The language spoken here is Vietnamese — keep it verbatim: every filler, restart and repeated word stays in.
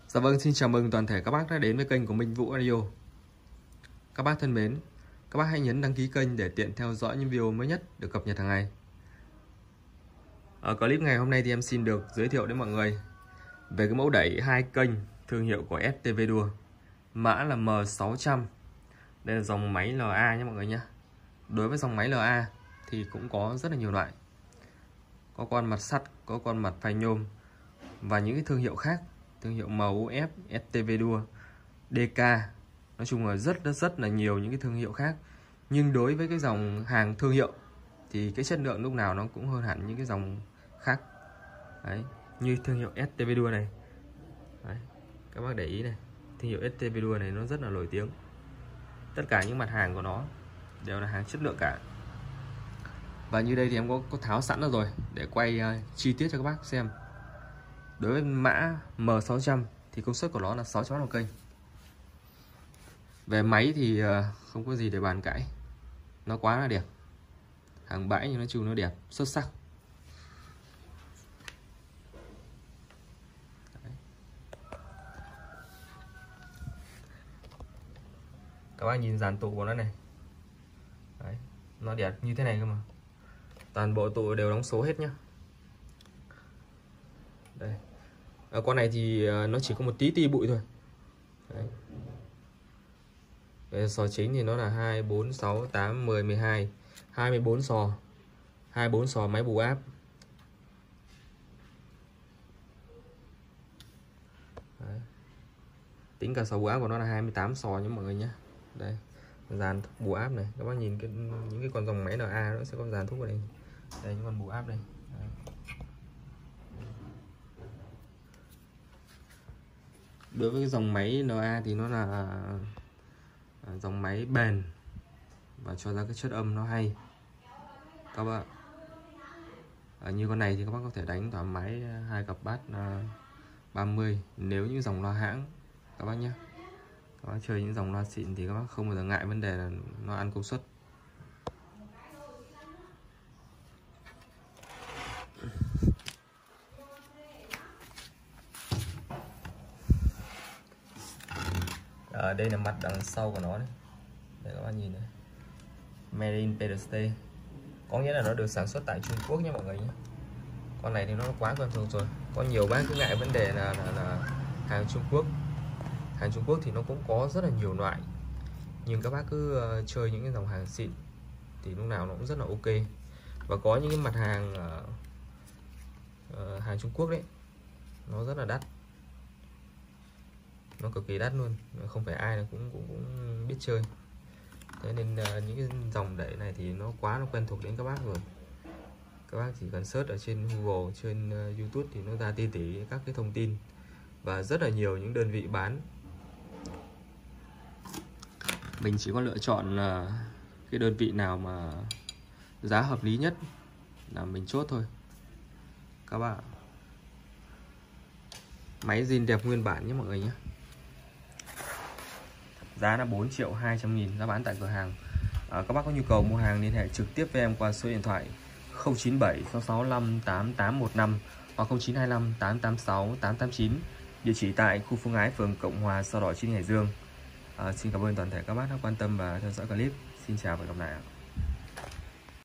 Dạ vâng, xin chào mừng toàn thể các bác đã đến với kênh của Minh Vũ Audio. Các bác thân mến, các bác hãy nhấn đăng ký kênh để tiện theo dõi những video mới nhất được cập nhật hàng ngày. Ở clip ngày hôm nay thì em xin được giới thiệu đến mọi người về cái mẫu đẩy hai kênh thương hiệu của ét tê vê Đua, mã là M sáu trăm. Đây là dòng máy lờ a nhé mọi người nhé. Đối với dòng máy lờ a thì cũng có rất là nhiều loại. Có con mặt sắt, có con mặt phai nhôm và những cái thương hiệu khác, thương hiệu em u ép, ét tê vê Đua, đê ca. Nói chung là rất rất rất là nhiều những cái thương hiệu khác. Nhưng đối với cái dòng hàng thương hiệu thì cái chất lượng lúc nào nó cũng hơn hẳn những cái dòng khác. Đấy, như thương hiệu ét tê vê Đua này. Đấy, các bác để ý này, thương hiệu ét tê vê Đua này nó rất là nổi tiếng. Tất cả những mặt hàng của nó đều là hàng chất lượng cả. Và như đây thì em có, có tháo sẵn ra rồi để quay uh, chi tiết cho các bác xem. Đối với mã M sáu trăm thì công suất của nó là sáu trăm oát một kênh. Về máy thì uh, không có gì để bàn cãi, nó quá là đẹp. Hàng bãi nhưng nói chung nó đẹp, xuất sắc. Đấy. Các bác nhìn dàn tụ của nó này. Đấy, nó đẹp như thế này cơ mà. Toàn bộ tụ đều đóng số hết nhá. Đây. Ở con này thì nó chỉ có một tí ti bụi thôi. Đấy. Về sò chính thì nó là hai, bốn, sáu, tám, mười, mười hai, hai mươi bốn sò. hai mươi bốn sò máy bù áp. Đấy. Tính cả sò bù áp của nó là hai mươi tám sò nhé mọi người nhé. Đây, dàn bù áp này, các bác nhìn cái, những cái con dòng máy en a nó sẽ có dàn thuốc ở đây. Đây, những con bù áp đây. Đấy. Đối với cái dòng máy en a thì nó là dòng máy bền và cho ra cái chất âm nó hay các bạn. À, như con này thì các bác có thể đánh thoải mái hai cặp bass ba mươi nếu những dòng loa hãng các bác nhé. Các bác chơi những dòng loa xịn thì các bác không bao giờ ngại vấn đề là nó ăn công suất. À, đây là mặt đằng sau của nó đấy. Đây các bạn nhìn này, Made in pê đê tê, có nghĩa là nó được sản xuất tại Trung Quốc nhé mọi người nhé. Con này thì nó quá quen thuộc rồi. Có nhiều bác cứ ngại vấn đề là, là, là hàng Trung Quốc. Hàng Trung Quốc thì nó cũng có rất là nhiều loại, nhưng các bác cứ uh, chơi những cái dòng hàng xịn thì lúc nào nó cũng rất là ok. Và có những cái mặt hàng uh, uh, hàng Trung Quốc đấy, nó rất là đắt, nó cực kỳ đắt luôn, không phải ai là cũng cũng, cũng biết chơi. Thế nên uh, những cái dòng đẩy này thì nó quá nó quen thuộc đến các bác rồi. Các bác chỉ cần search ở trên Google, trên uh, YouTube thì nó ra tỉ tỉ các cái thông tin và rất là nhiều những đơn vị bán. Mình chỉ có lựa chọn uh, cái đơn vị nào mà giá hợp lý nhất là mình chốt thôi các bạn. Máy zin đẹp nguyên bản nhé mọi người nhé. Giá là bốn triệu hai trăm nghìn, giá bán tại cửa hàng. À, các bác có nhu cầu mua hàng liên hệ trực tiếp với em qua số điện thoại không chín bảy sáu sáu năm tám tám một năm hoặc không chín hai lăm tám tám sáu tám tám chín. Địa chỉ tại khu Phương Ái, phường Cộng Hòa, Sao Đỏ, Chi Hải Dương. À, xin cảm ơn toàn thể các bác đã quan tâm và theo dõi clip. Xin chào và hẹn gặp lại.